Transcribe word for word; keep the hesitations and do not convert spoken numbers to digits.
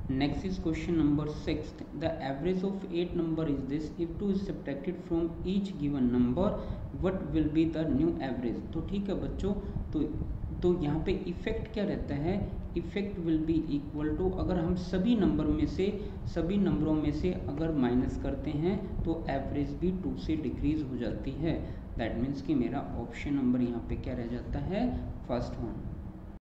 Next is question number six. The average of eight number is this. If two is subtracted from each given number, what will be the new average? तो ठीक है बच्चों, तो तो यहाँ पे effect क्या रहता है? Effect will be equal to, अगर हम सभी नंबर में से सभी नंबरों में से अगर माइनस करते हैं तो एवरेज भी टू से डिक्रीज हो जाती है. दैट मीन्स कि मेरा ऑप्शन नंबर यहाँ पे क्या रह जाता है? First one.